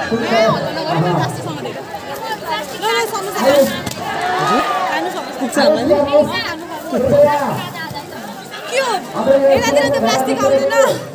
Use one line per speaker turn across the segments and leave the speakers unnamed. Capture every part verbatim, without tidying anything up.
Plastic आउँदैन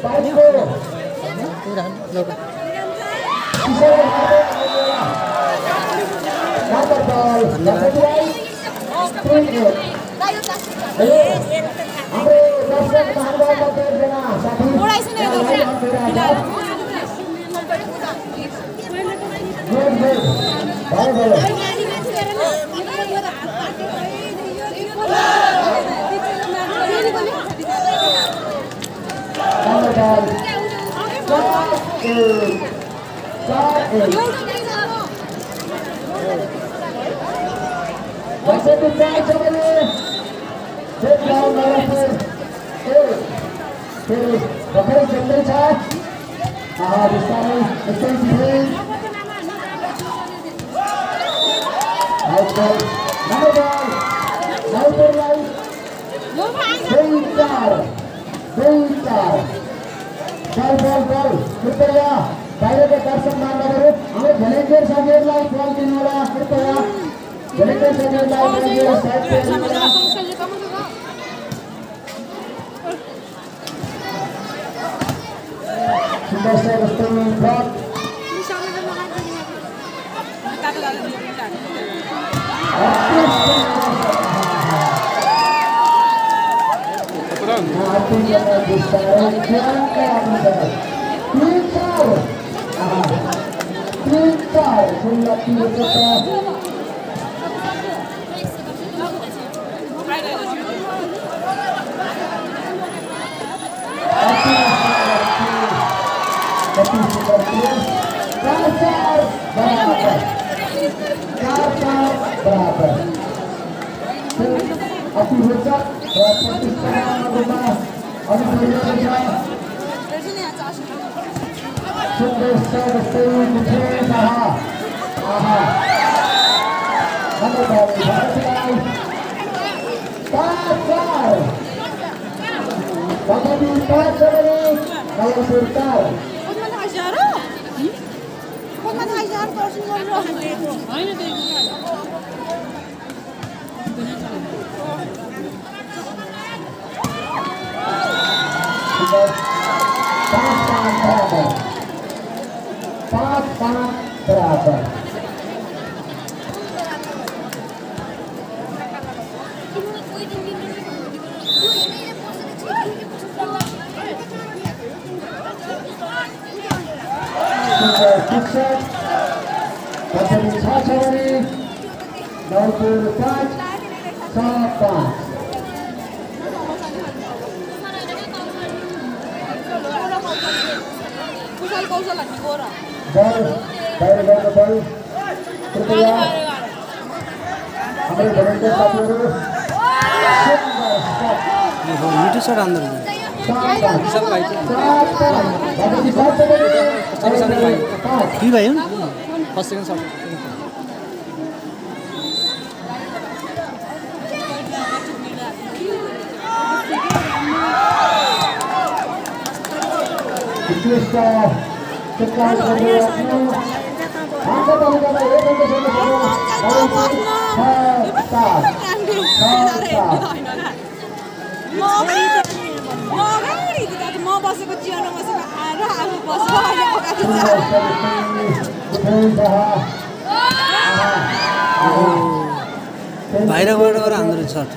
बाहिर गएर गएर हान्दो रहेछ sort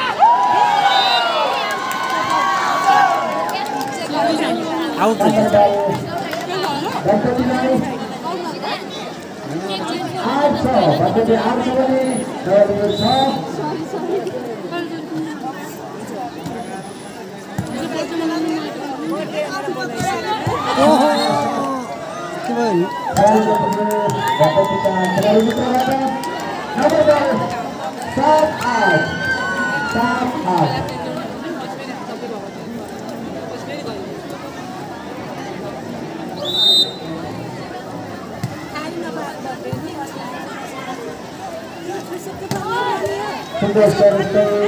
out
Sudah selesai.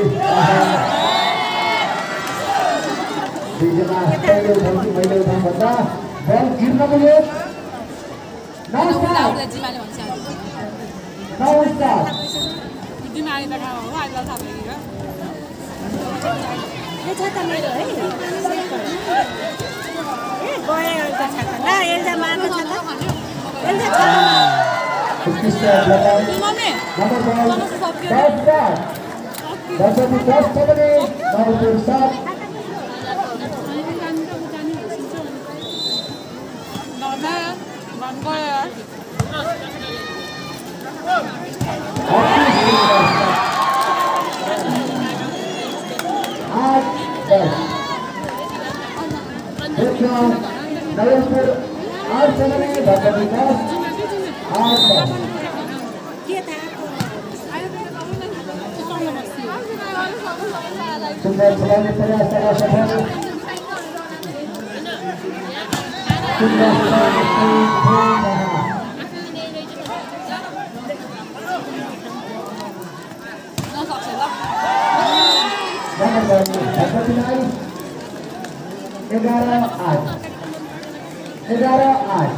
Dijemah pelu bagi pelu bangsa. Bal गिर्न पुग्यो. Last
आउँदा जिमाले भन्छ
नमस्कार
बुद्धिमा आइदा खाऊ हो आइदा थाहा भयो
यो छ त मेरो है ए गए एउटा छ त ल एउटा मार्को छ त एउटा छ
मम्मी
दसौँ दस सबले नवलपुर सात
नर्मा मन गयो
आठ दस नवलपुर आठ सबले दसौँ दस आठ दस
के थाहा
सुन्दर चलाउने प्रयास गर्न सफल सुन्दर चलाउने एघार आठ एघार आठ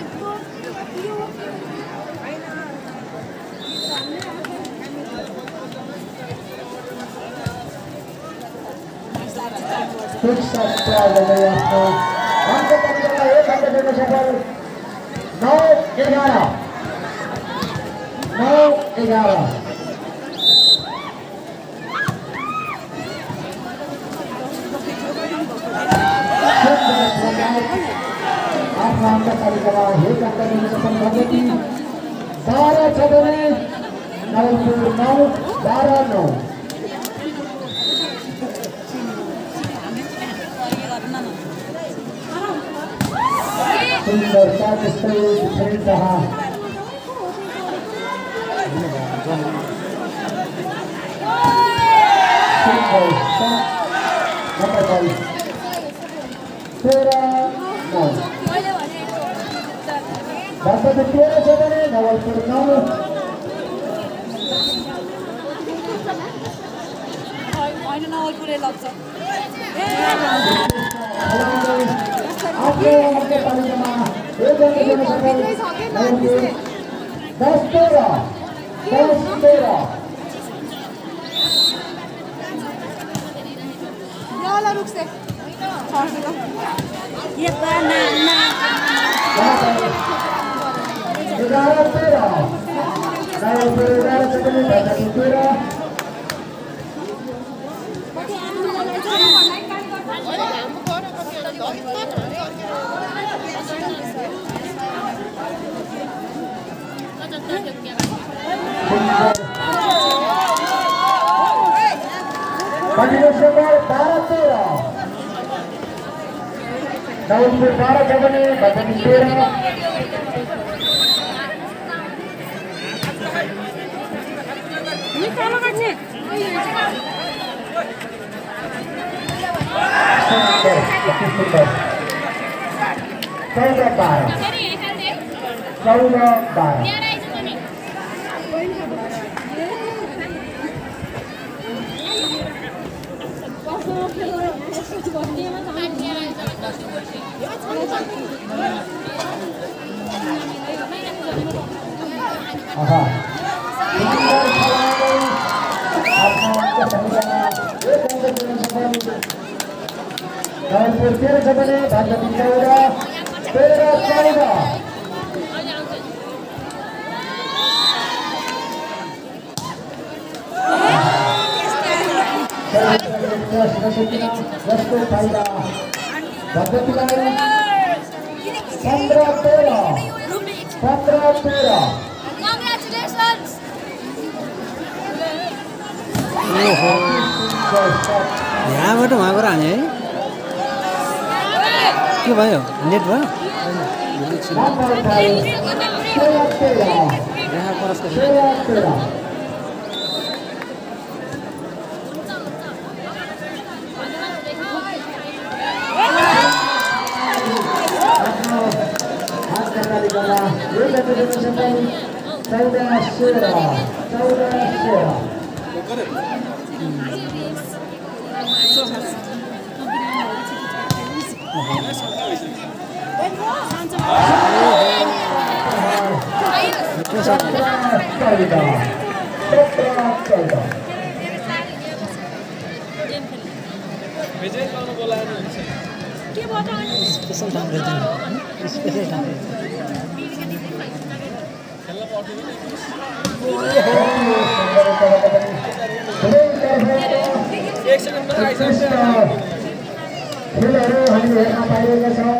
नौ एघार नौ एघार आफ्नो अंक तालिकामा एक अंक लिन सफल भएकी बाह्र छ भने नवलपुर नौ बाह्र नौ सुन्दर साथ स्थल खेल रहा सुन्दर साथ नंबर बाईस तेरह नौ बासठ तेरह छ भने नवलपुर नौ
होइन नवलपुरै लाग्छ
आफ्नो अंक तालिकामा एक अंक लिन सफल नवलपुर दस तेरह दस तेरह
ल रुक से
ये पाना ना
एघार तेरह नवलपुर एघार छ भने बासठ तेरह बारह तेरह नवलपुर बारह छ भने बासठ तेरह चौदह बारह चौदह बारह aha नवलपुर तेरह छ भने बासठ चौदह तेरह चौदह जसको फाइदा भगवतीलाई पंद्रह तेरह पंद्रह तेरह
यहाँबाट उहाँ गएर हाने है के भयो नेट भयो यहाँ परस
चौदह सोलह चौदह सोलह चौध सत्र चौध
स्पेशल ठाउँ रहेछ स्पेशल ठाउँ
खेलहरू हामीले हेर्न पाइरहेका छौँ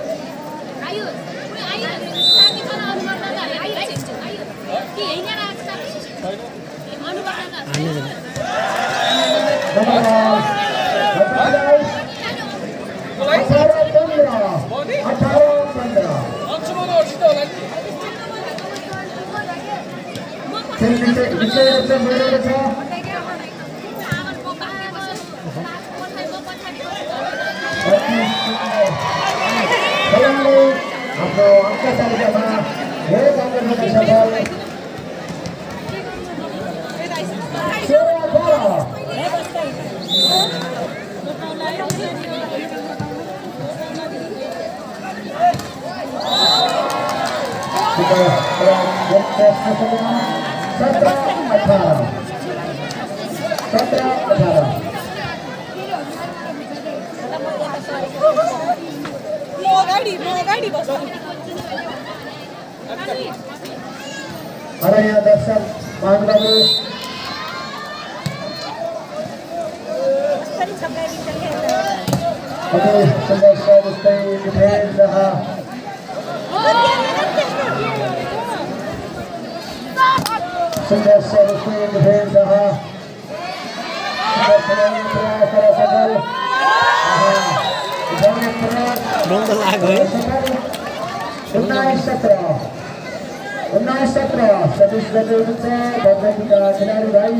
हाम्रो अङ्क तालिकामा धेरै राम्रो सफल सत्र अठार सत्र अठार अरे यहाँ दर्शक महानुभावहरू अझै सन्देश जस्तै मिठाई रहा सन्देश जस्तै मिठाई रहा
रौँ त लाग्यो है
उन्नाइस सत्र उन्नाइस सत्र सतीश गर्दै हुनुहुन्छ भगवतीका खेलाडी भाइ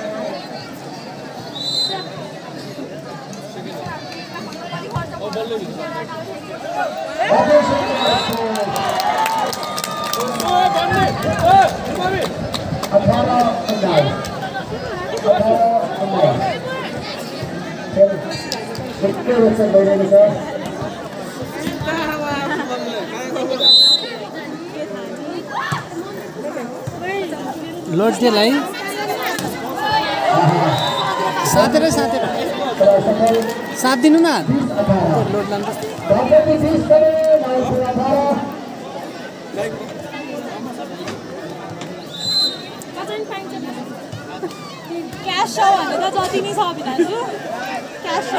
अठार उन्नाइस अठार उन्नाइस खेल एकै रोचक भइरहेको छ
लोड है साथेर साथेर साथ दिनु न लोड लान्छ
क्यास छ भने त जति नै छ दाजु क्यास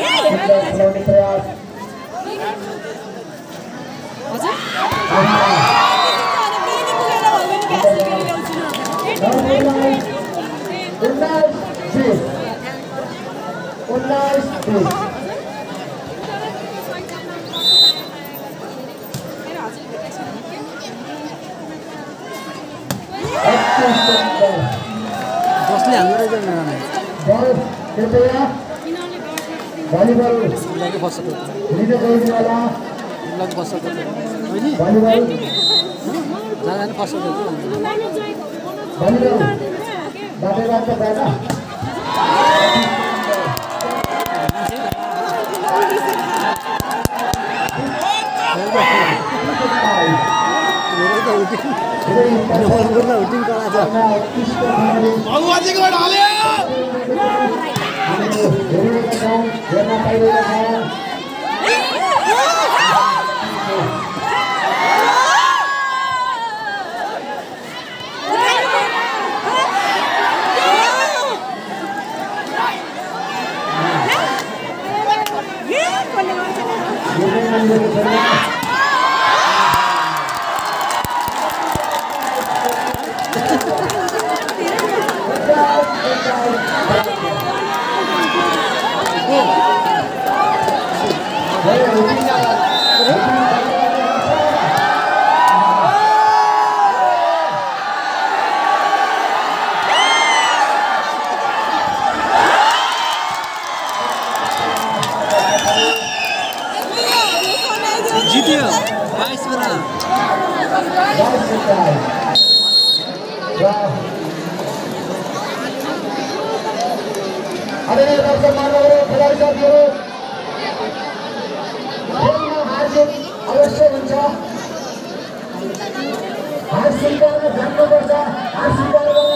बसले हाम्रो रहेछ
भलिबल
बसेको
लिँदै गइदिनुला
बसेको
भलिबल
जाँदा नि फसेको
भलिबल बाटो बाटो बाटो
जित्यो बाइस बेला
आदरणीय दर्शक महानुभावहरू खेलाडी साथीहरू खेलमा हार जित अवश्य हुन्छ हार स्वीकार गर्नुपर्छ हार स्वीकार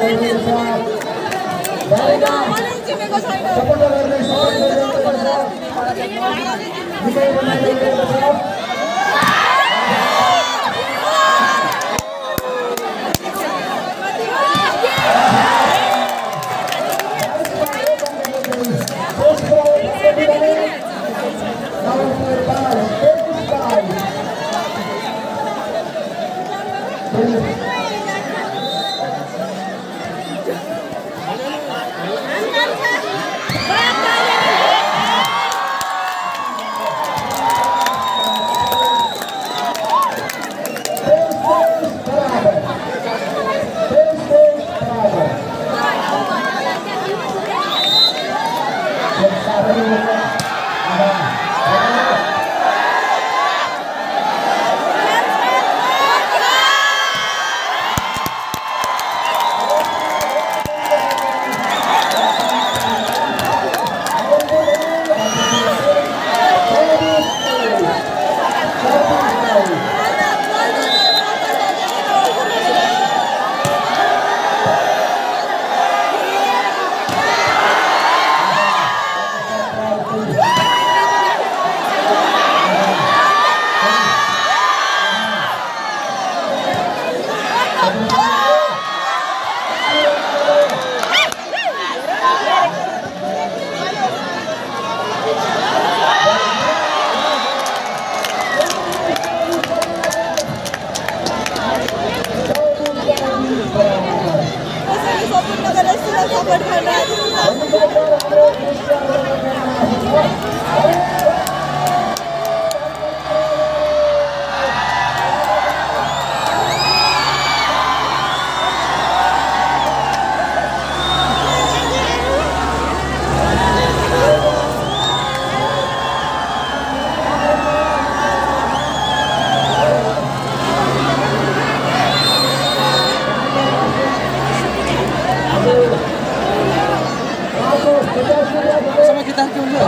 समय kita के हुन्छ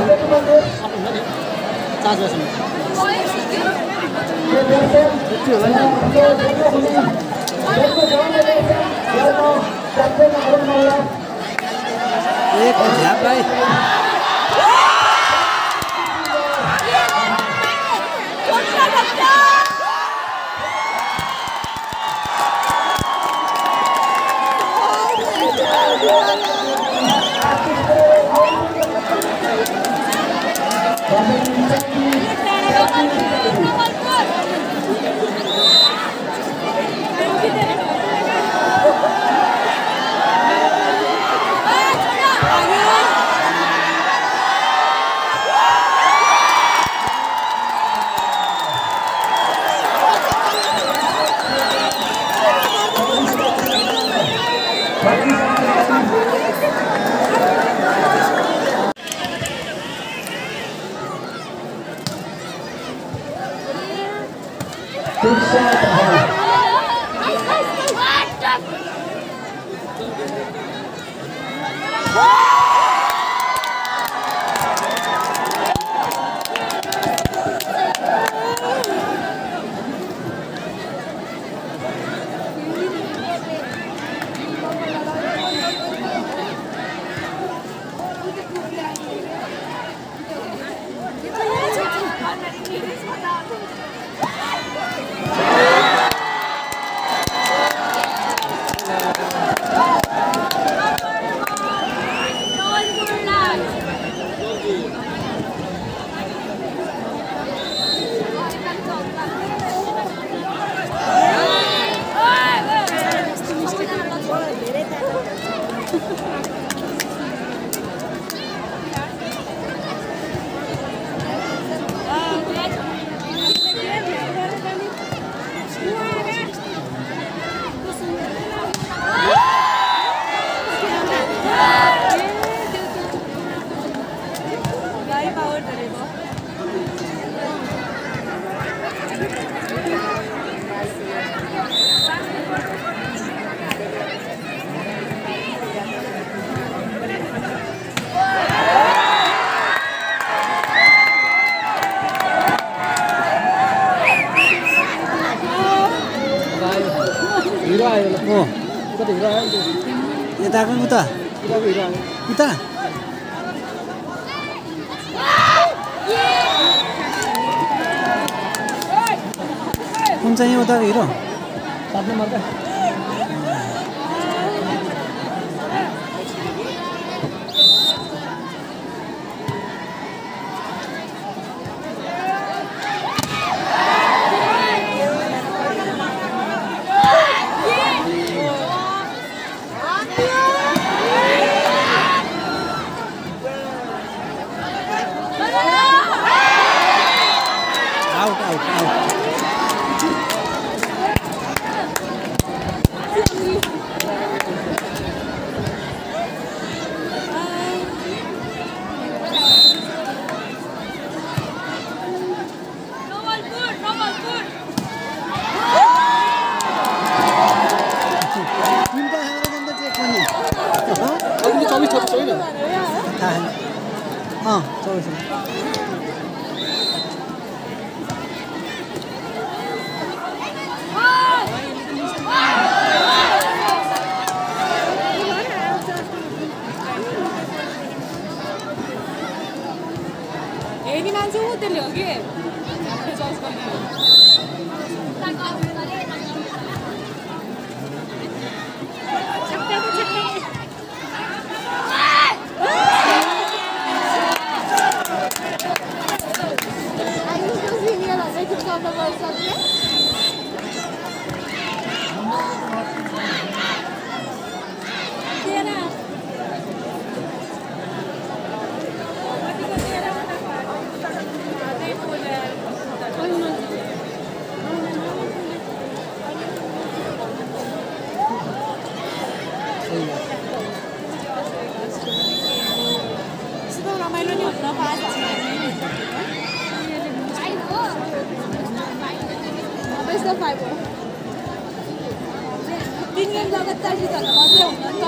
चार्ज गर्छ एक झ्याप भाइ हिरो आयो ल म कतै हिरो आयो यताको उता उता कुन चाहिँ उताको हिरो सात नम्बरको अँ चौबिस
हेर्ने मान्छे ऊ त्यसले हो कि हामीले जज गर्ने तीन गेम लगातार जित्दा त मजा हुन त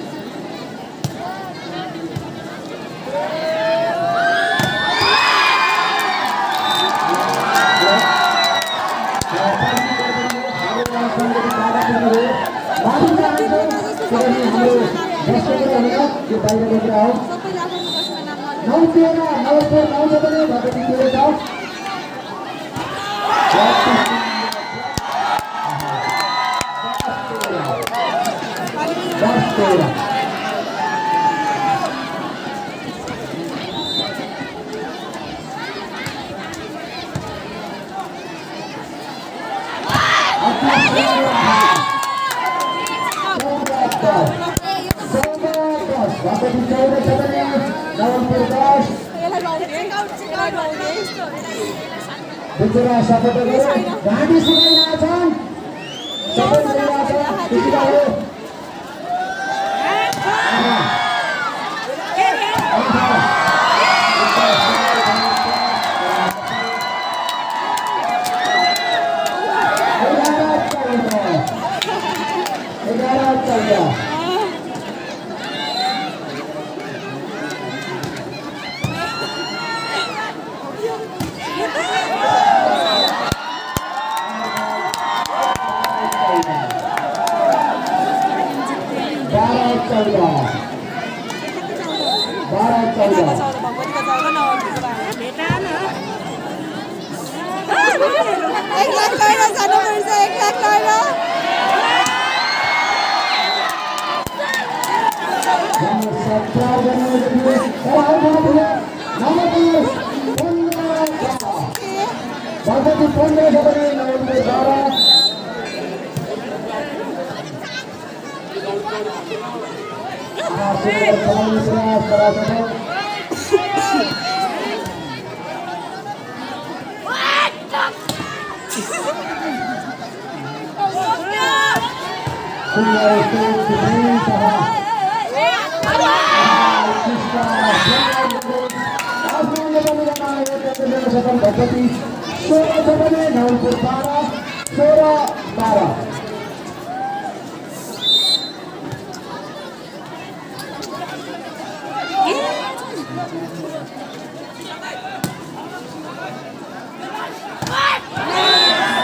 बिचरा सपोर्टरले घाँटी सुकाइरहेछन्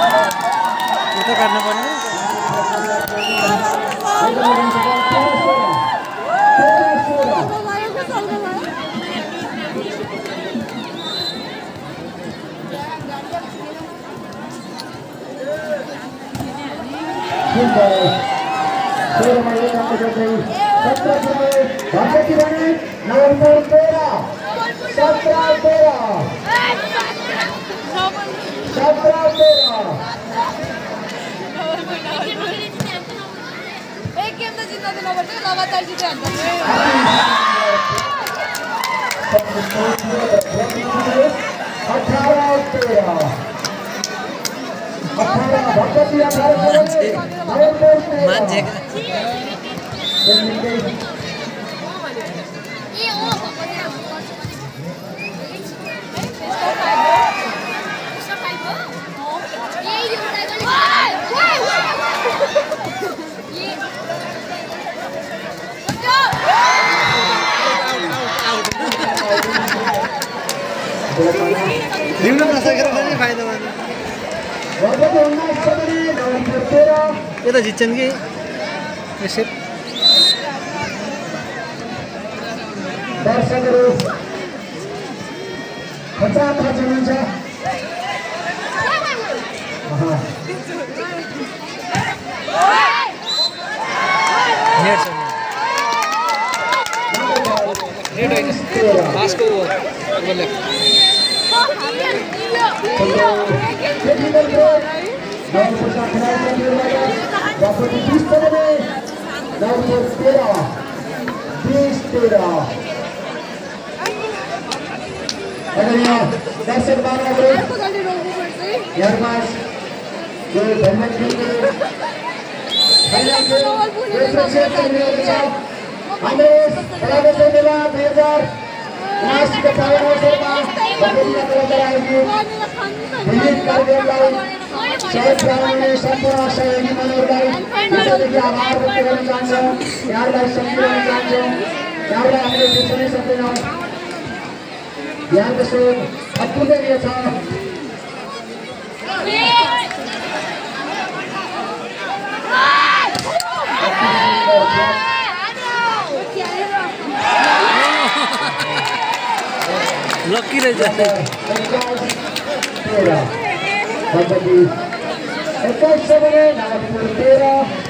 itu karena
सोह्रमा एक अङ्क जोड्दै सत्र जुलाई भगवती भने नवलपुर तेह्र सत्र तेह्र सत्र तेह्र
एक गेम त जित्न दिनुपर्छ लगातार जितिहाल्छ
अठार तेह्र अठार भगवती अठार नवलपुर
मान्छे जिउन नसकेर पनि फाइदा भयो यता जित्छन् कि यसै
दर्शकहरू खचा खच हुनुहुन्छ दर्शक बाबुहरू यहाँबाट जो धन्यवाद हाम्रो प्रदेश मेला दुई हजार उनासीको पावन अवसरमा विविध कार्यक्रमलाई सहयोग पुर्याउने सम्पूर्ण सहयोगी मनहरूलाई हृदयदेखि आभार व्यक्त गर्न चाहन्छौँ यहाँहरूलाई सम्झिन चाहन्छौँ यहाँलाई हामीले बिर्सनै सक्दैनौँ यहाँको सोच अतुलनीय छ
लक्की रहेछ
एक्काइस सौ भने नवलपुर तेह्र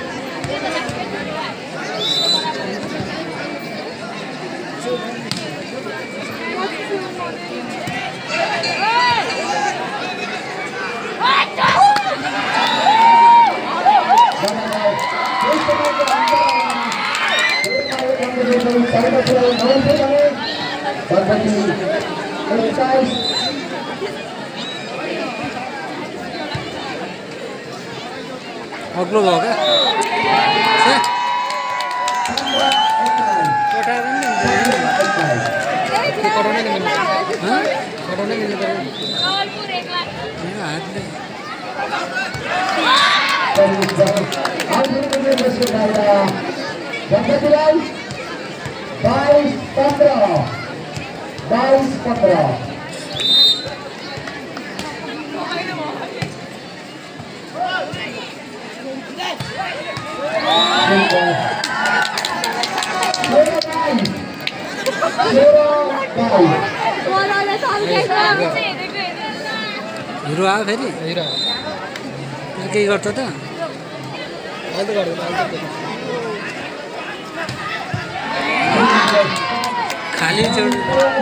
एक्काइस
अग्लो भयो क्या कटाउनै मिल्नु कटाउनै मिल्नु पऱ्यो हातले
बाईस पंद्रह बाईस पंद्रह
हिरो आयो फेरि हिरो केही गर्छ त खाली छोड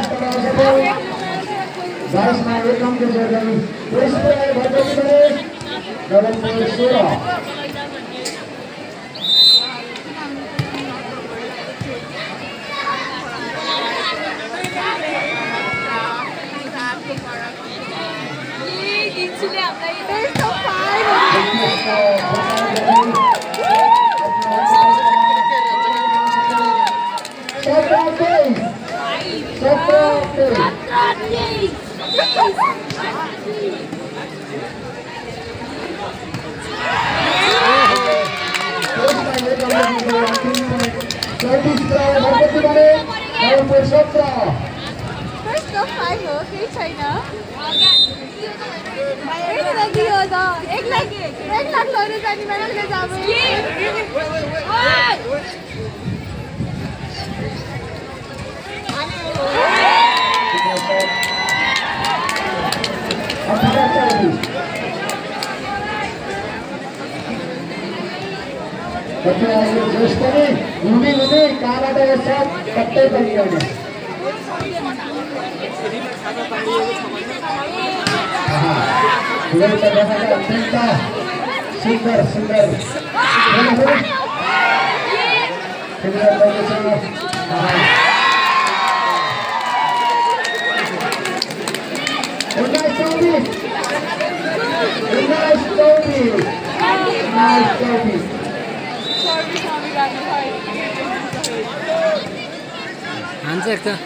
एक लाख लौरे जानी मैंने ले जावे
बच्चाहरू जोस पनि घुमी घुमी कहाँबाट यो सब कतै पनि गर्ने यो त देखाएको अत्यन्त सुन्दर सुन्दर सुन्दर गर्दैछ उन्नाइस चौबिस उन्नाइस चौबिस उन्नाइस चौबिस
हान्छ एक त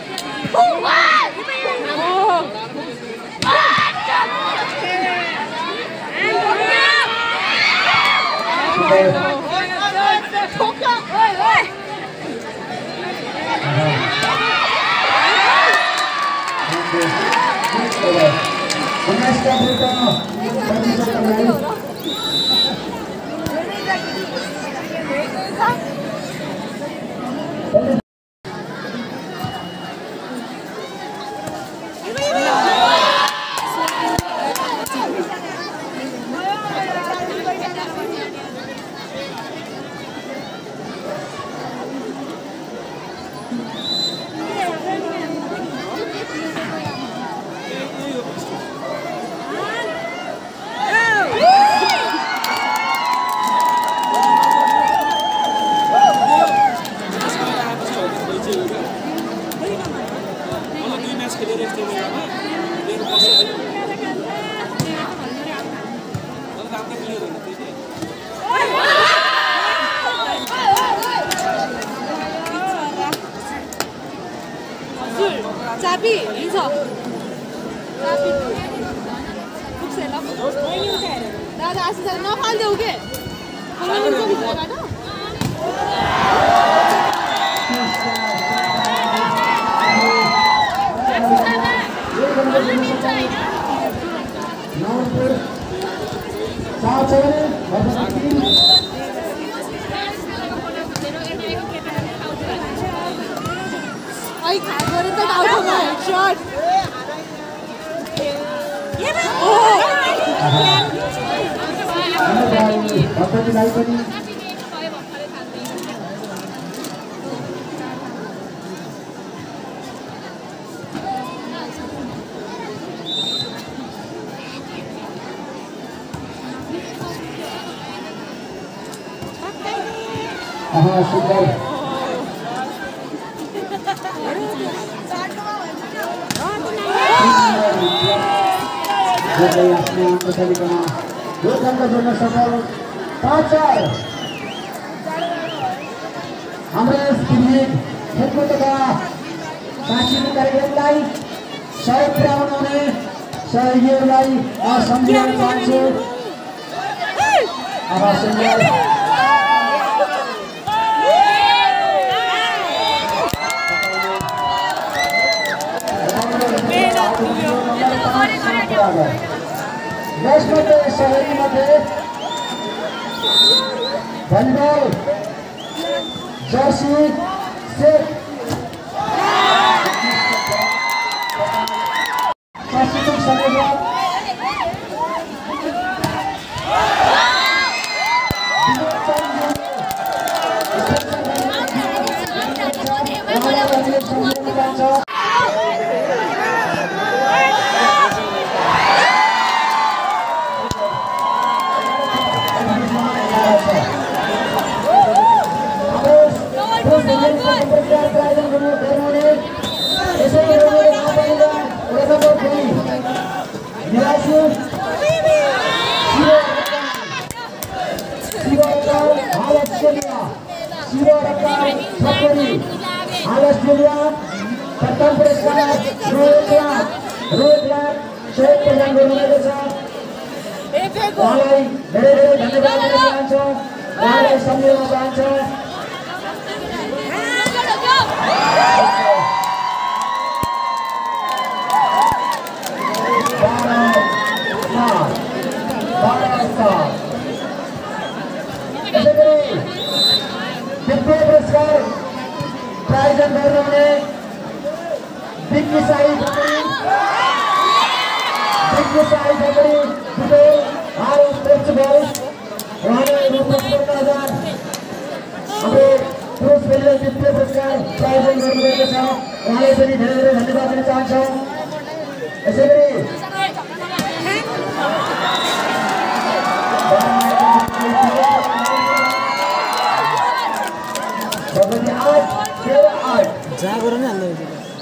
उन्नाइस का
चाबी हिँड्छ चाबी पुग्छ ल दादा आसी दादा नफाल्देऊ के आई खा गरे त आउटमा शॉट
हाँ सुपर अपने आप को सभी करना दो अंक जोड़ना सफल पाँच चार हमारे स्क्रीन खेलकुद का सांस्कृतिक कार्यक्रमलाई सहयोग पुर्याउनुहुने सहयोगीहरूलाई सम्झिन चाहन्छु आभार सुन्दर यसमध्ये सहयोगीमध्ये भलिबल जर्सी सेट सांस्कृतिक संयोजक प्रथम पुरस्कार रोहित लाख रोहित लाख सहयोग प्रदान गर्नुभएको छ उहाँलाई धेरै धेरै धन्यवाद दिन चाहन्छौँ उहाँलाई सम्झिन चाहन्छौँ पुरस्कार प्रायोजन गर्नुहुने बिक्की साई बिक्की साई खबरी बुटोल हाल स्पोर्ट्स बल उहाँले रुपियाँ पन्ध्र हजार
जहाँ गएर नि हाल्दै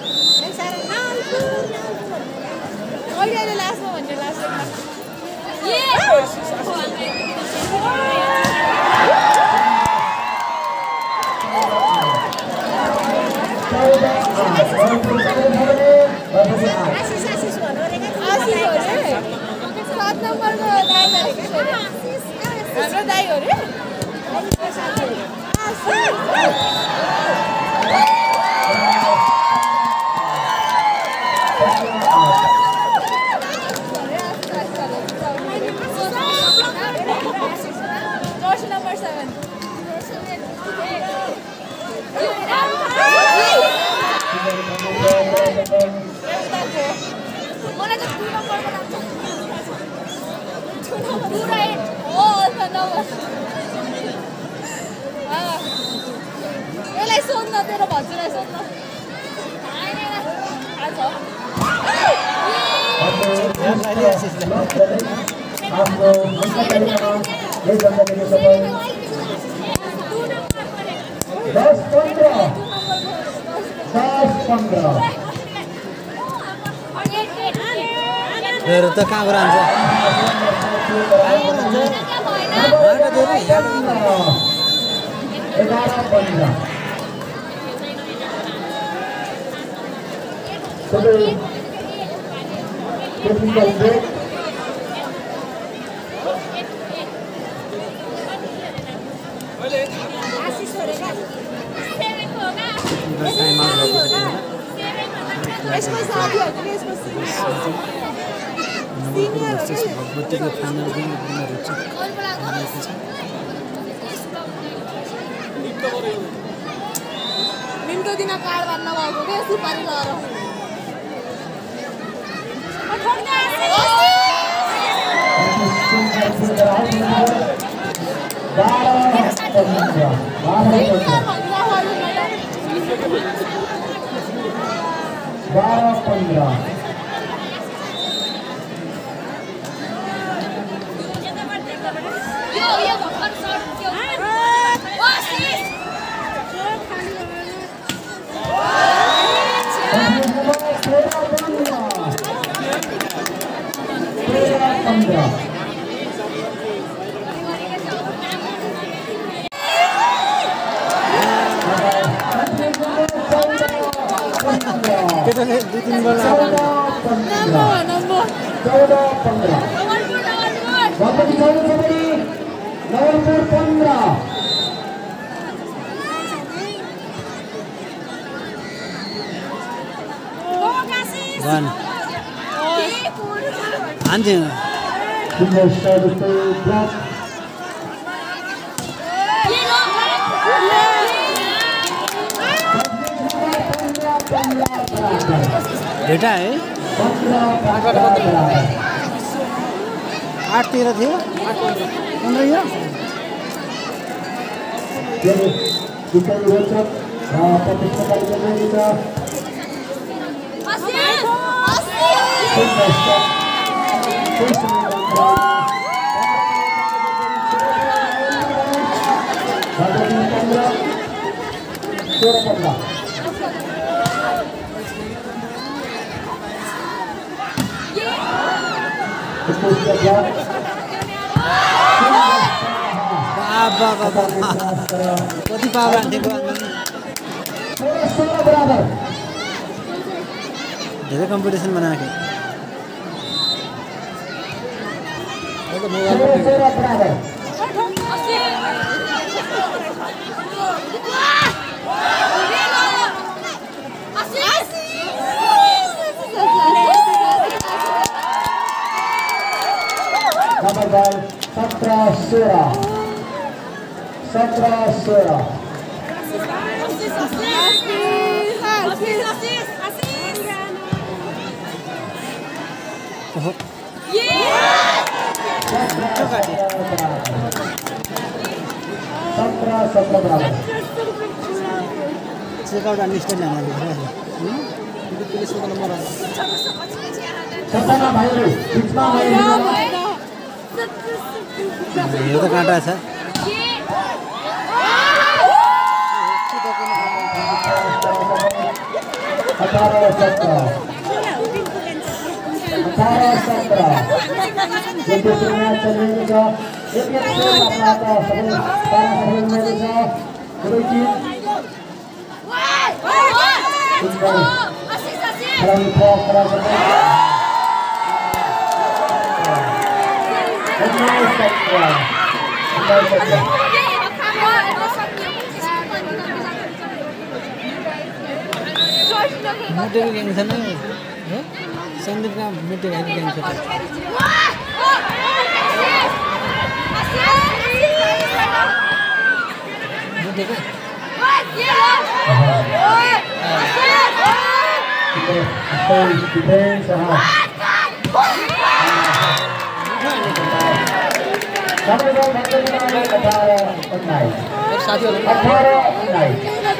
अहिले लास्टमा भन्ने लास्टमा सात नम्बरको हाम्रो दाइ हो रे नम्बर सेभेन मलाई त दुई नम्बरको नाम पुरै हो नम्बर यसलाई सोध्न तेरो भन्जुलाई सोध्न
दस पंद्रह दस पंद्रह
मेरो त कहाँ गएर आन्छ
ग्यारह पंद्रह टेक्निकल ब्रेक
यसको साथीहरु यसको
भगवतीको फाइनल गेम
मिन्टो दिन कार्ड भन्न भएको के सुपारी लगाएर
बारह पंद्रह
दुई तीन बल
चौदह पंद्रह वापस नवलपुर पंद्रह
वन हान्थ्यो भेटा है आठ तेह्र थियो पन्ध्र यो
सोलह पंद्रह
कति पावर हान्थेको धेरै कम्पिटिसन बनाएको
नंबर सत्रह सोलह सत्रह सोलह सत्रह सत्रह बराबर
चेकआउट अन्डरस्ट्यान्ड नम्बर
सपना भाइहरू बिचमा
यो त काँटा छ
अठारह सत्रह अठारह सत्रह जो जो मैच चल रही है एक एक से अपना का सभी तारा सभी में जो पूरी टीम खराब खराब खराब अठारह सत्रह अठारह सत्रह
मिड गेम छ न हो सन्दीप का मिड गेम गेम छ मिड का
डिफेंस हां समय को मतलब अठारह उन्नीस
और साथियों
अठारह उन्नीस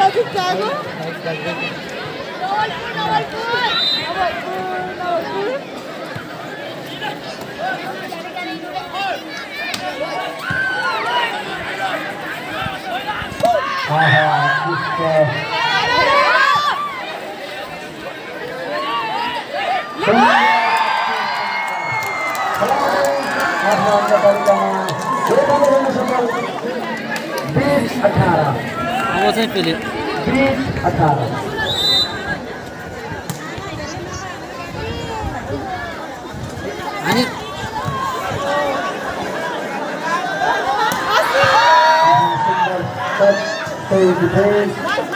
बीस अठारह
वो चाहिँ पेले
बीस अठारह
अनि
डिफेंस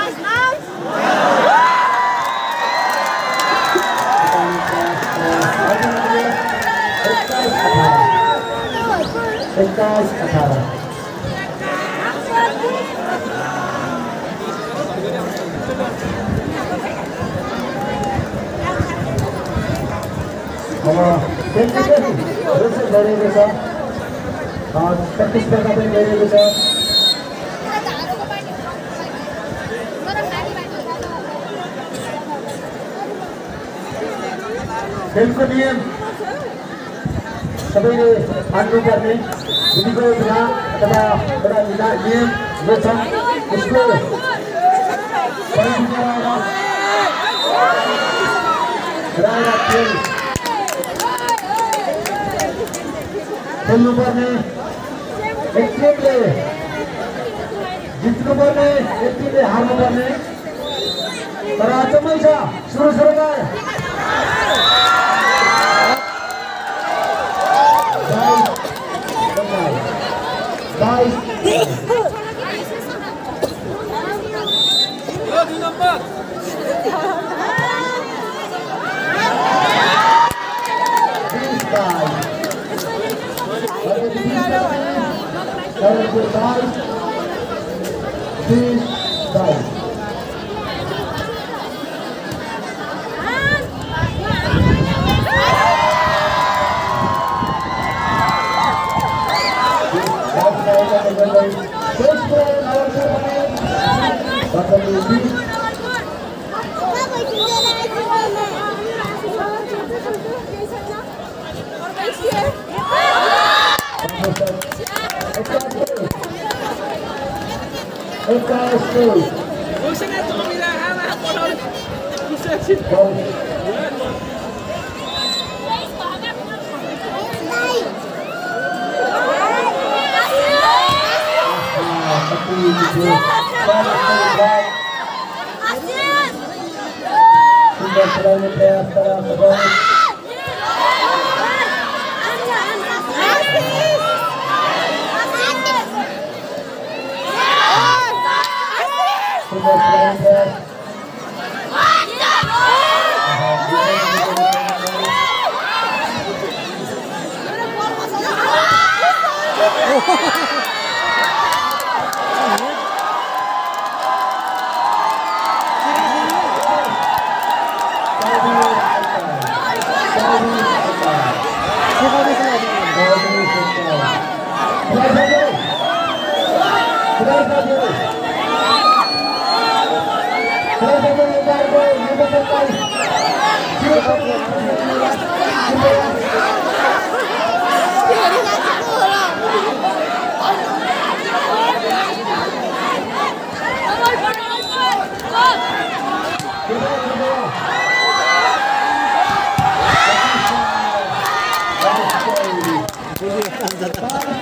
इक्कीस अठारह गरेको छ प्रतिस्पर्धा पनि गरिएको छ खेलको नियम सबैले मान्नुपर्ने विधिको बिना अथवा एउटा नियम जो छ उसको खेल खेल्नुपर्ने एक टिमले जित्नुपर्ने एक टिमले हार्नुपर्ने तर अचम्मै छ सुरु सुरुमा बाइस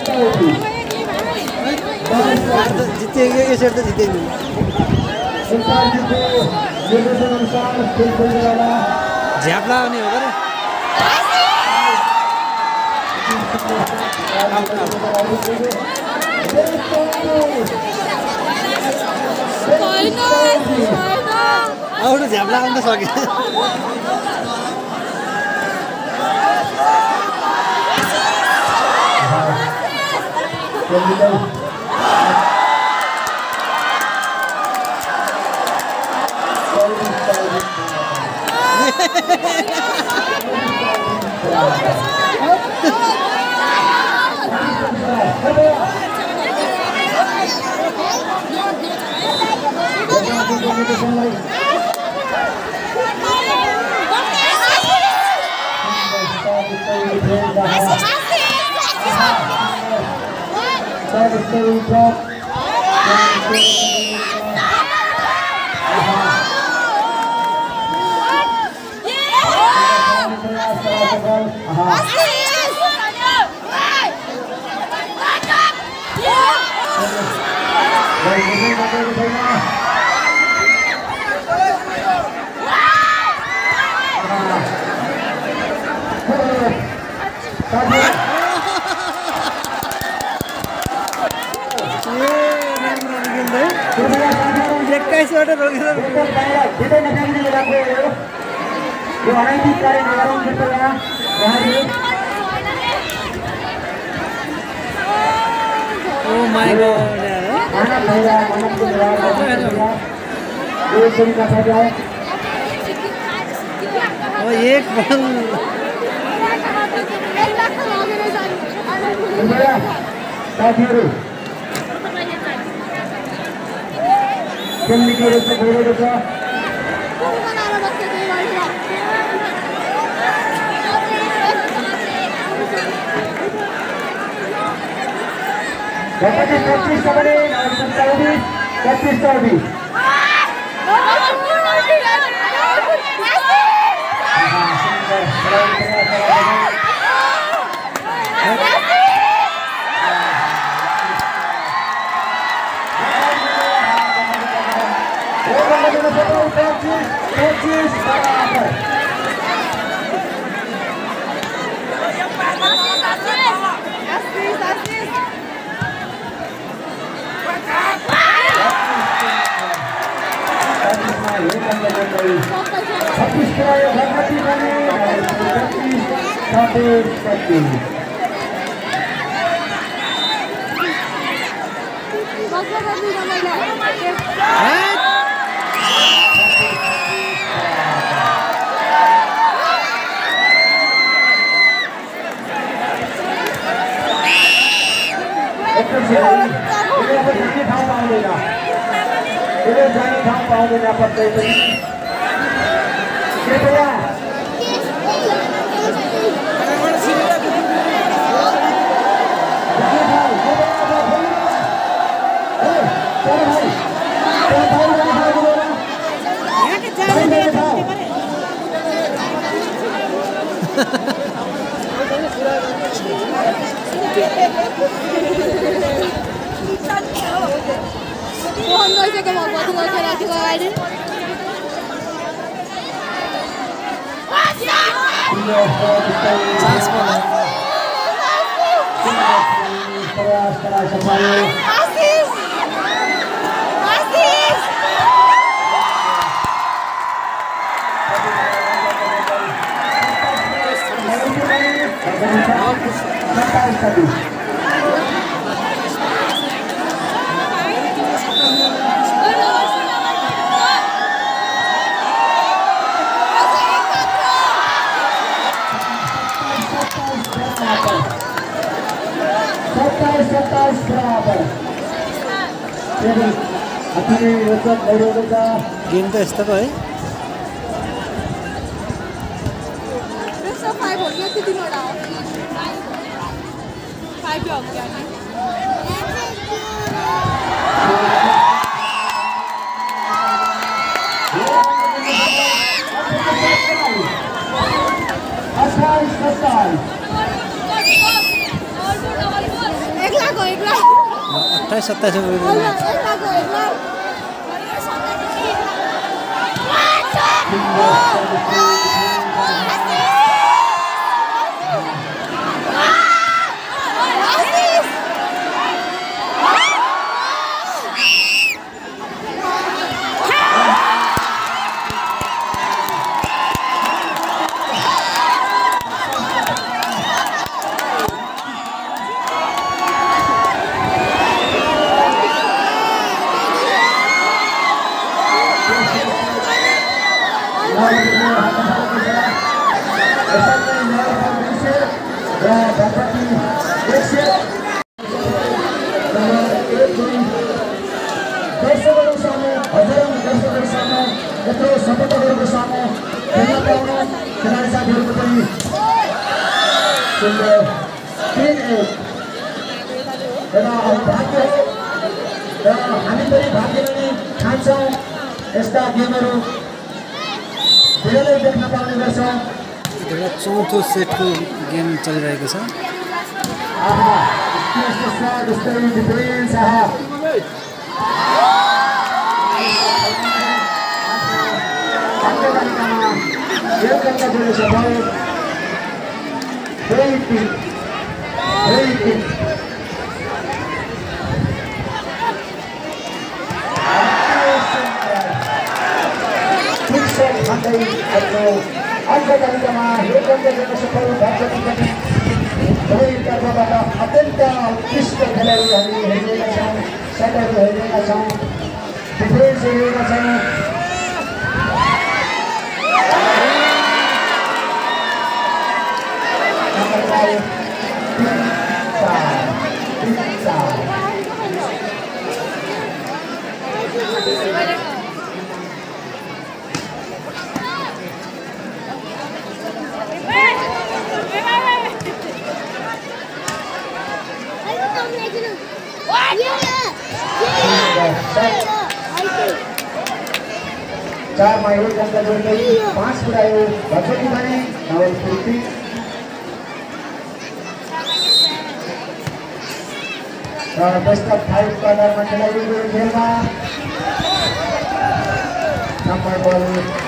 जिते ये सेट तो जीतेंगे झ्याप्ला नहीं होगा रे और झ्याप्ला आउन त सक्यो एक्काइसवटा रोकेर ओ माय गॉड ओ एक बल
साथीहरु केन्द्रीय रूपमा भइरहेको छ पच्चीस पच्चीस सबले चौबीस पच्चीस चौबीस पच्चीस बराबर छत्तीस करायो भगवती बने छत्तीस छत्तीस छत्तीस जाने ठाउँ पाउँदैन त्यसले जाने ठाउँ पाउँदैन पत्तै पनि कृपया
मोहन गइसक्यो भगवती गइसक्यो रातिको अगाडि
सत्ताइस बराबर अति रोचक भइरहेको छ
गेम त यस्तोको है
फाइभ हो कि यति तिनवटा हो फाइभ हो क्या
अट्ठाइस सत्ताइस
अट्ठाइस सत्ताइस
दर्शकहरू सामु हजारौं दर्शकहरू सामु यत्रो सपोर्टरहरूको सामु खेल्न पाउनु खेलाडी साथीहरूको पनि सुन्दर तीन एक एउटा भाग्य हो र हामी पनि भाग्यले नै खान्छौँ यस्ता गेमहरू धेरै देख्न पाउने गर्छौँ।
चौथो सेटको गेम चलिरहेको छ।
आहा यस्तो जस्तै डिफेन्स आहा Here comes the British about very big, very big. Big shot Hyundai atau angka talikama here comes the British about baca tingkat dari kata-kata atenta Krista खेलाडी हामी हेर्नेका छौँ सटहरू हेर्नेका छौँ डिफेन्स हेर्नेका छौँ। चार माइल जनता जोड़ते पांच बुरायो बच्चों बने नवल पूर्ति बेस्ट ऑफ फाइव का नंबर खिलाड़ी को खेलना number ball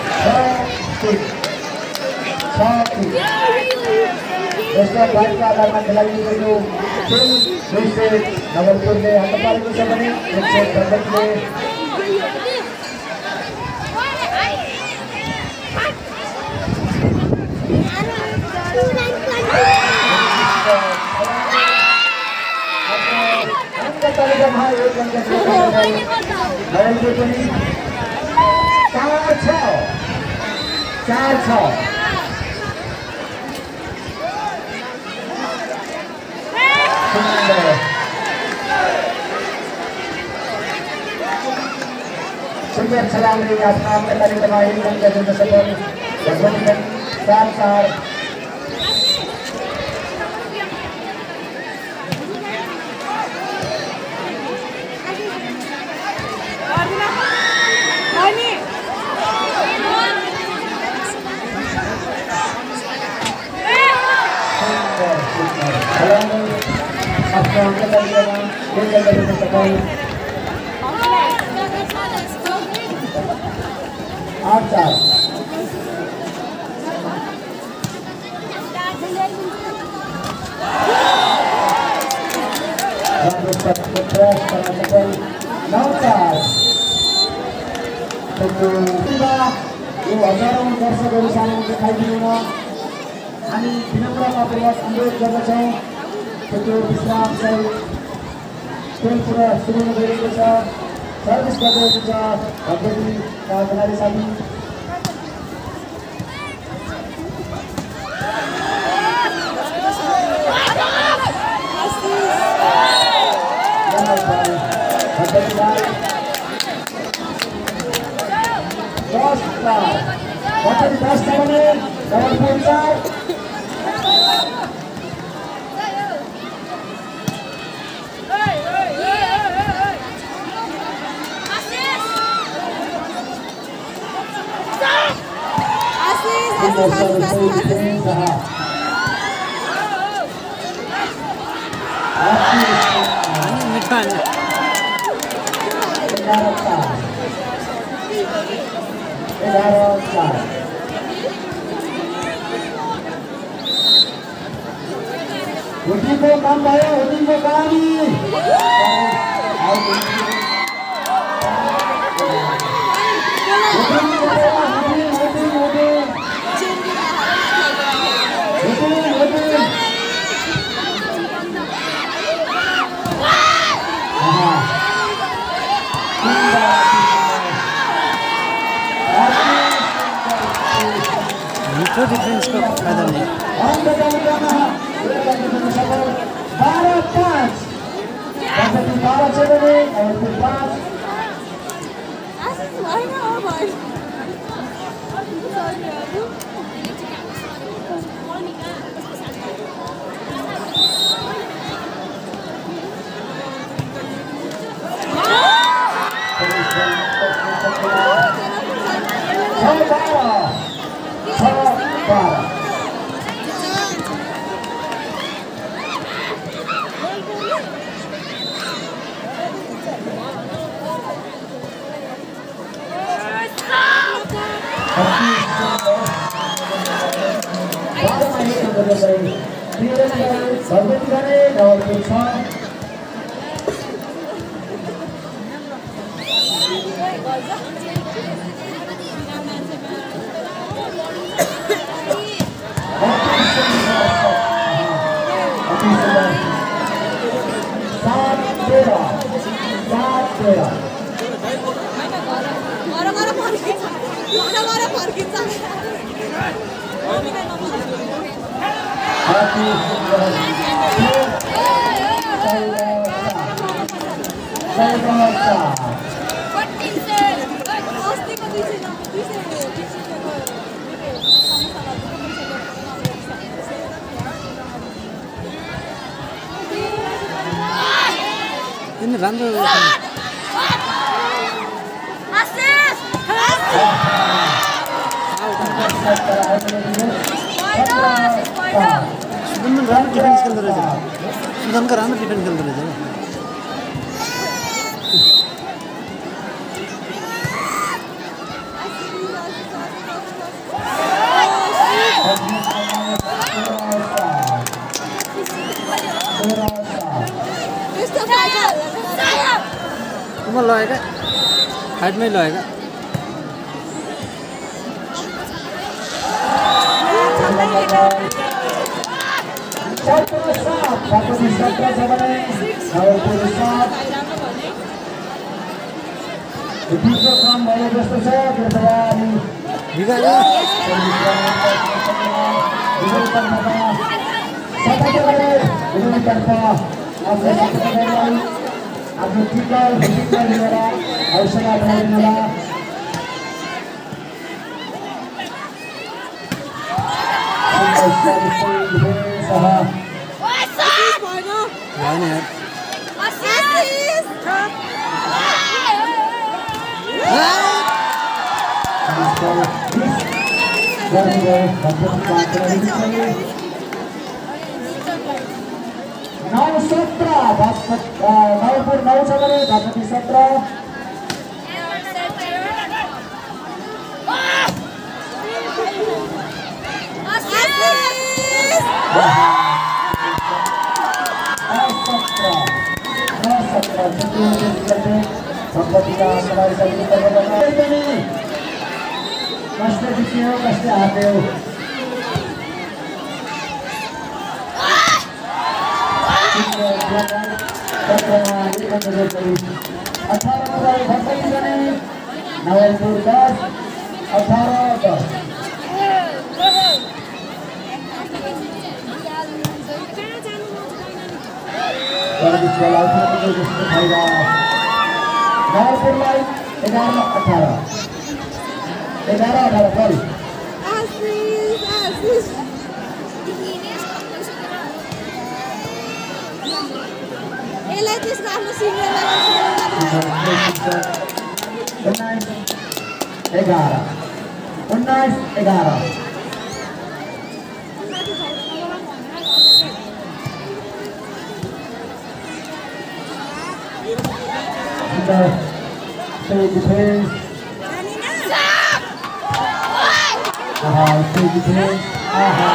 best of five का नंबर खिलाड़ी को जो खेल दूसरे नवलपुर में हतपाल को से बने एक से बदल में तालिका भाई एक घंटे से नवल के पनि चार छ चार छ सुंदर सलाम रे आफ्ना आफ्ना तालिका भाई एक घंटे से सफल भगवान चार चार आपको अंक लगेगा एक गलती से सफल आठ चार प्रयास करना सफल नौ चार तो यो हजारौं दर्शकहरू सामु देखाइदिनुन हामी विनम्रतापूर्वक अनुरोध गर्दछौँ। त्यो विश्राम चाहिँ खेल पुरा सुरु गरिएको छ सर्भिस गरिरहेको छ भगवतीका खेलाडी साथी दस चार भगवती दस भने नवलपुर चार
मिठाई
एघार चार एघार चार हुटीको काम भयो हुटीको काम
मिठो डिफरेन्सको फाइदा नै
बारह पाँच बारह चले और पाँच
किन राम्रो सुदन राम्रो डिफेन्स खेल्दो रहेछ सुदनको राम्रो डिफेन्स खेल्दो रहेछ तुम्हारा लगेगा हाइट में लगेगा
Aku tinggal tinggal di mana, harus saya berada di mana. नौ सत्रह नौपुर नौ छ भने बासठी सत्र कष्ट जित्यो कष्ट हार्यो नवलपुर दस अठारह दस नवलपुरलाई एघार अठारह एघार अठारह सरी उन्नाइस एघार उन्नाइस एघार Stay defense. Aha, stay defense. Aha.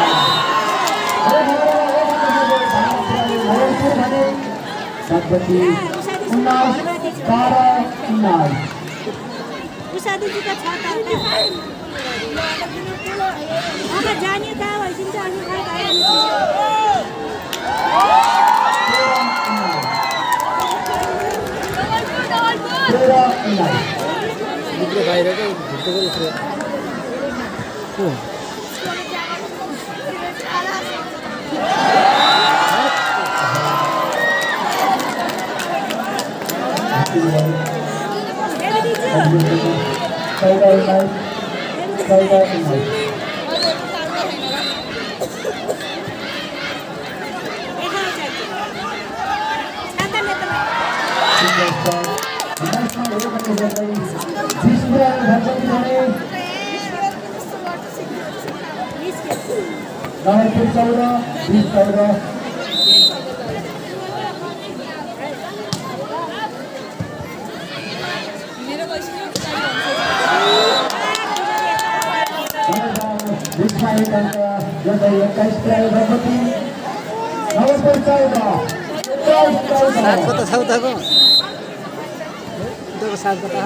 Sabati Unas Para Unas.
उसादी जी का छाता है अब जाने का वैसे जाने का
Para Unas.
Itu bayar itu betul betul. Oh.
Saudara Unas, saudara Unas. Nomor चौदह, बीस चौदह.
सात कता छ उताको उताको सात कता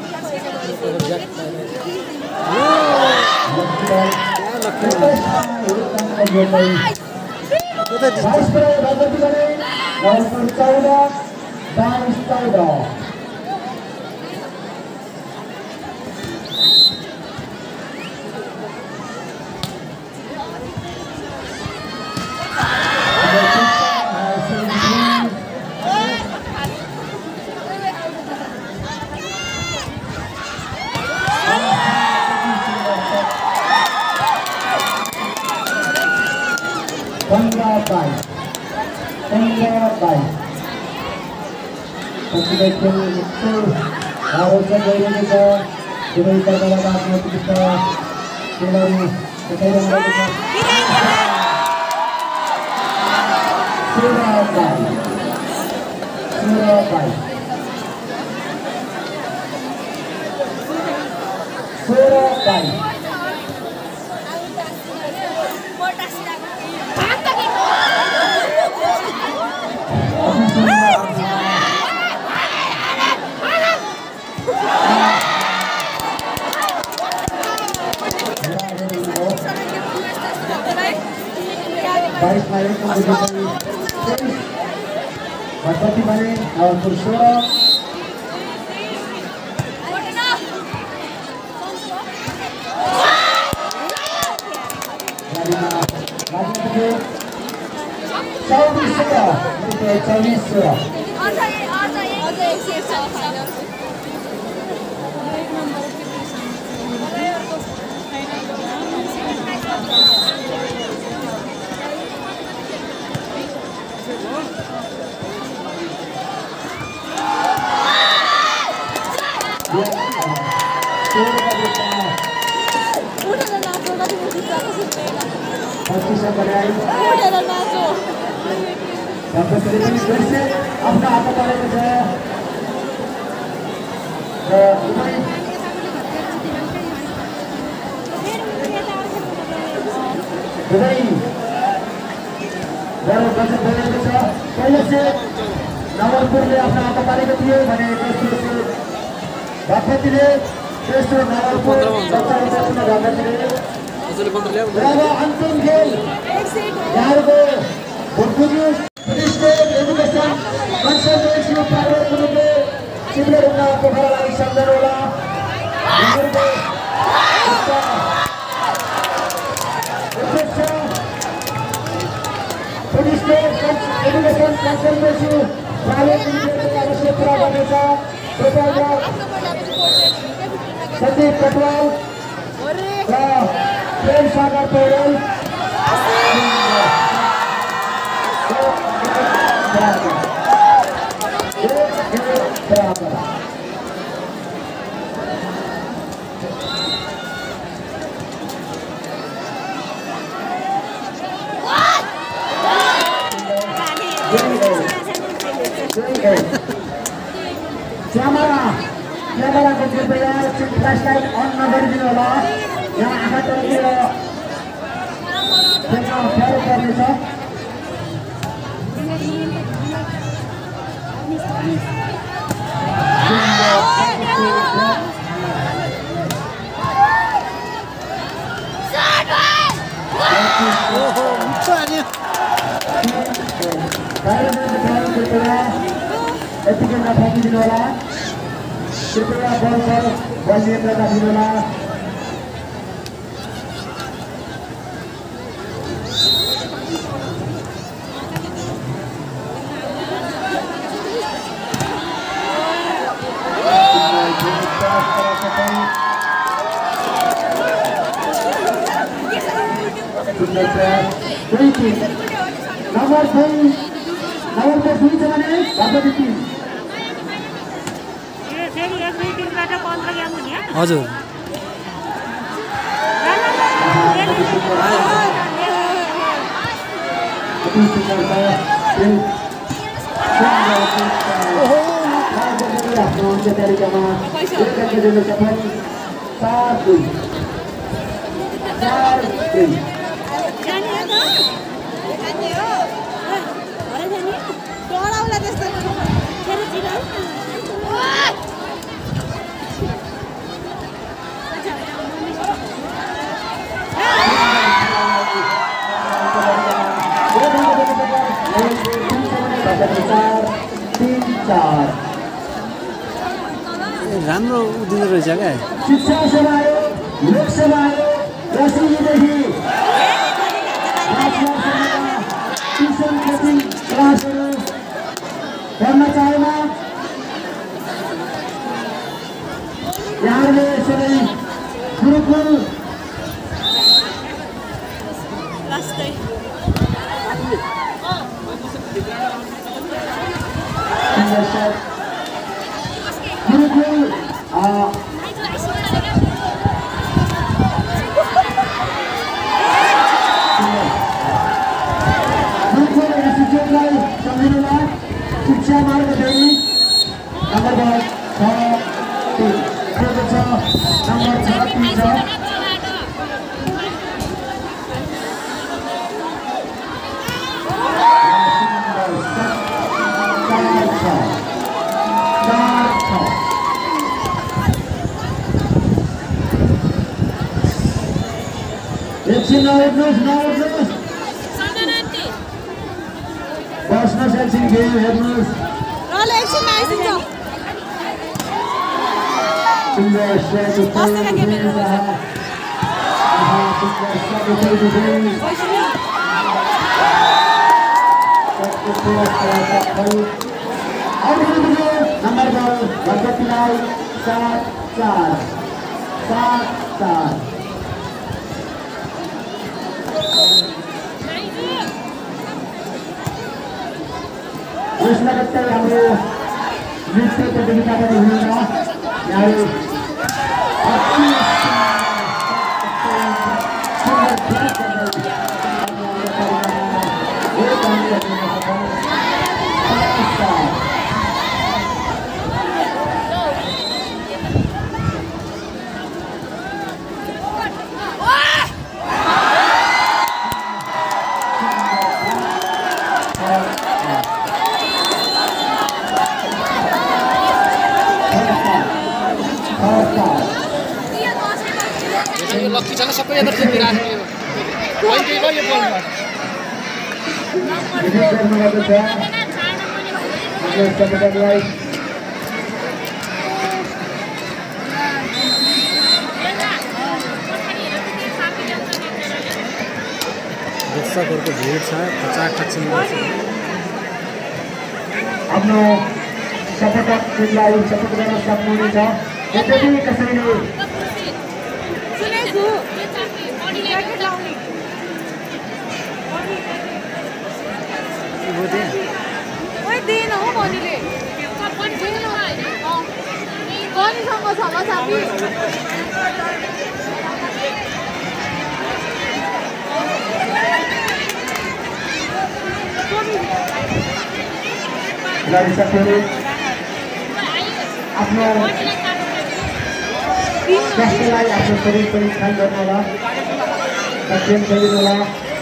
पंद्रह बाईस पंद्रह बाईस पछिल्लो खेल यस्तो आरोप गरिरहेको छ दुवै तर्फबाट आफ्नो उत्कृष्ट खेलहरू देखाइरहनु भएको छ सोह्र बाईस सोह्र बाईस सोह्र बाईस बाईस माइल को भटपति बने और पुरुषों चौबीस चौबीस अपना हाथ परेको छ र दुवै दुवै गरौँ गजब भइरहेको छ पहिलो सेट नवलपुरले आफ्नो हात पारेको थियो भने तेस्रो सेट भटपतिले तेस्रो नवलपुर भटपतिले र अन्तिम खेल यहाँको भोटपुरी state education consultancy private limited सिमलेरुङमा पोखरालाई सम्झनु होला यहाँको police state education consultancy private लिमिटेडको आवश्यक पुरा गर्नेछ प्रोपाइटर सन्दीप कटवाल र प्रेम सागर पौडेल Camara क्यामेराको कृपया फ्ल्यासलाइट अन नगरिदिनु होला। यहाँ आँखा तर्केर देख्न अप्ठ्यारो पर्नेछ। यतिकै नफ्याँकिदिनु होला। कृपया बल छ बल नियन्त्रण राखिदिनु होला। नम्बर दुई नम्बर दुई छ भने भगवती टिम
हजुर राम्रो उदिँदो रहेछ क्या।
शिक्षा सेवा आयोग लोकसेवा आयोग रसिदीदेखि ट्युसन कोचिङ क्लासहरू पढ्न चाहेमा यहाँहरूले यसरी गुरुकुल गुरुकुल गुरुकुल इन्स्टिट्युटलाई सम्झिनुमा शिक्षा मार्ग देवी नम्बर छ तिन नम्बर छ तिन छ एकछिन नउठ्नुहोस् नउठ्नुहोस् बस्नुहोस् एकछिन गेम हेर्नुहोस् नम्बर बल भगवतीलाई सात चार सात चार यसलाई कतै हाम्रो नृत्य प्रतियोगिता पनि हुनुहुन्छ। यहाँहरू
लक्की छैन सबै यता जित्दै राखेको यो कहिले कहिले बोल्नु दर्शकहरूको भिड छ खचाखच
आफ्नो सपटकलाई सपोर्ट गर्न सक्नुहुनेछ। यद्यपि कसैले आफ्नो त्यसलाई आफ्नो शरीर पनि ख्याल गर्नु होला दक्षिण शरीर होला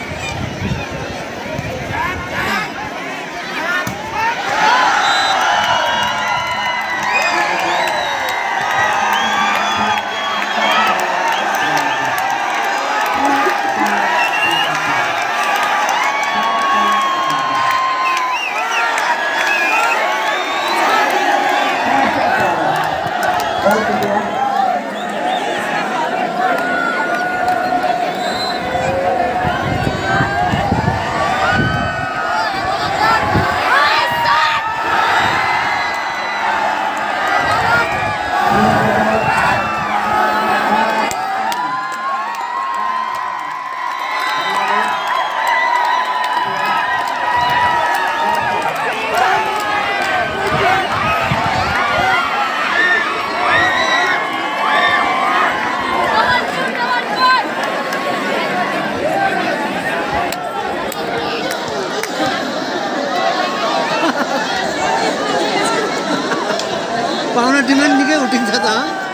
पाहुना डिमान्ड निकै उठिन्छ त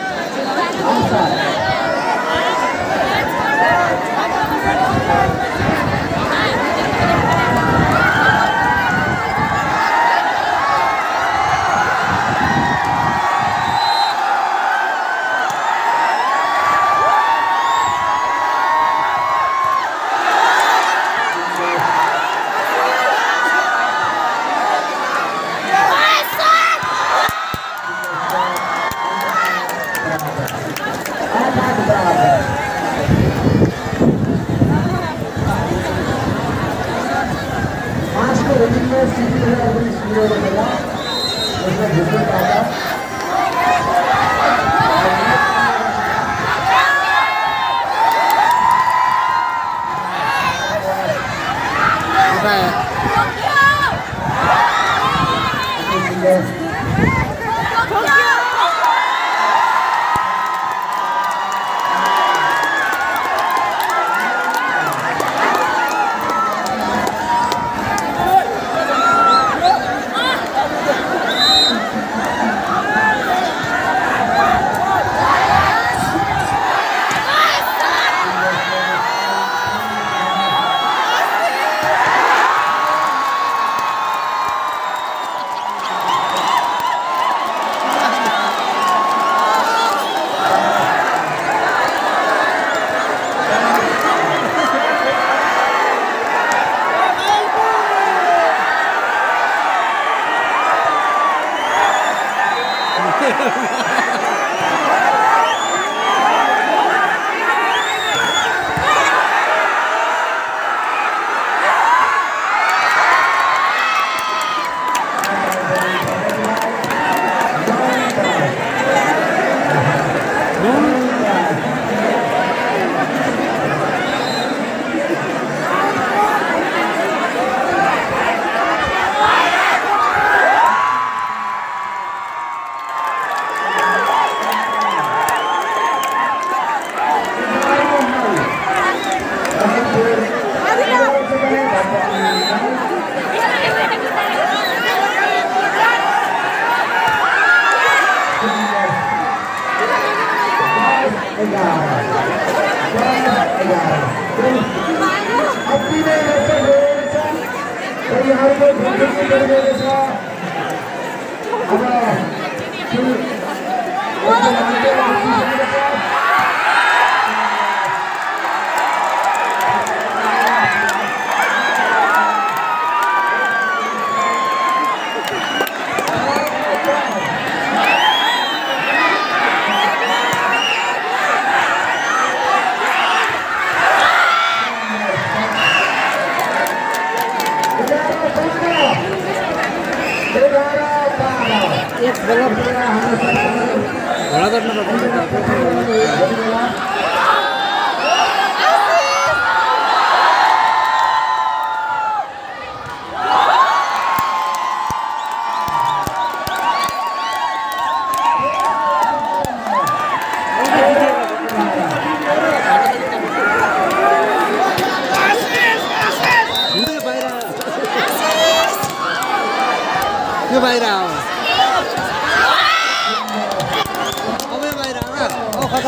यो बाहिर आऊ अब यो बाहिर आऊ न ओ खतरा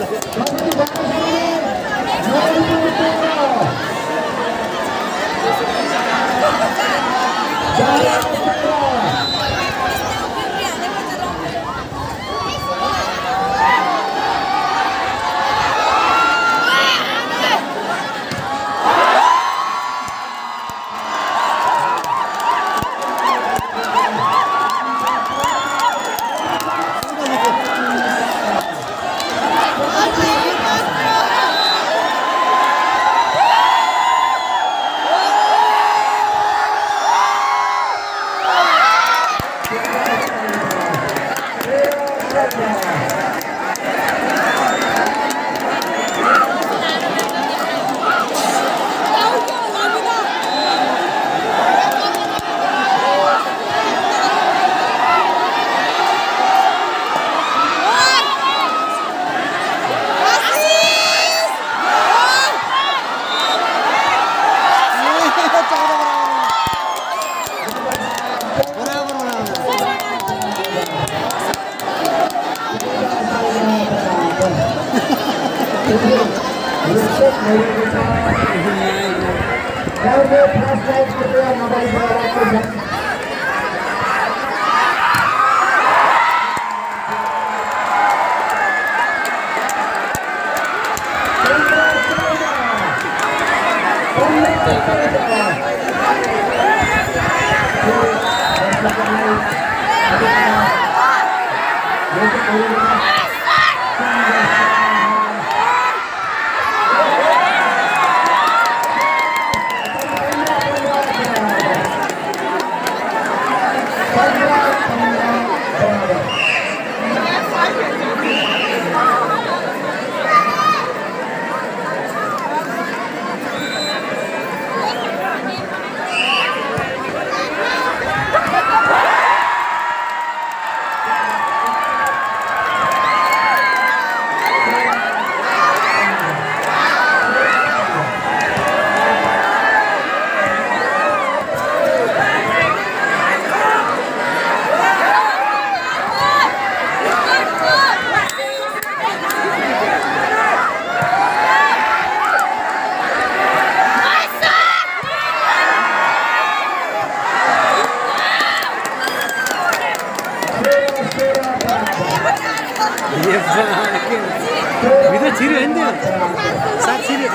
भित्र छिर्यो नि त्यो सात छिर्यो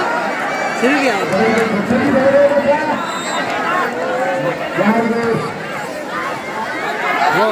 छिर्यो क्या हो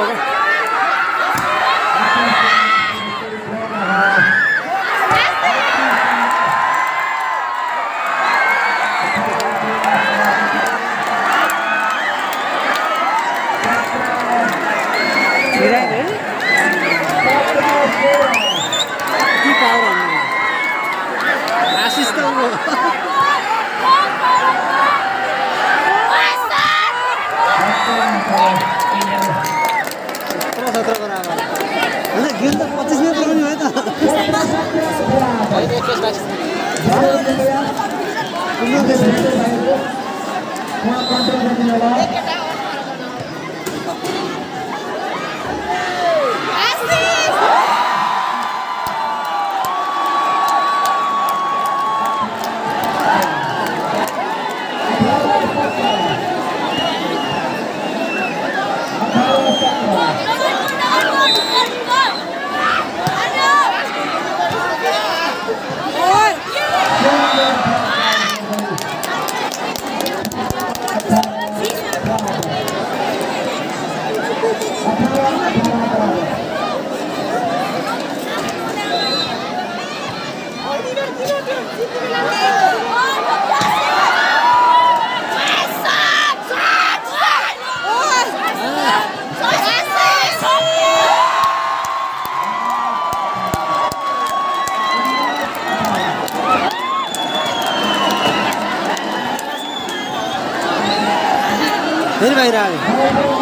गेम त पच्चिस में पुऱ्याउनु भयो त फिर बाहिर आयो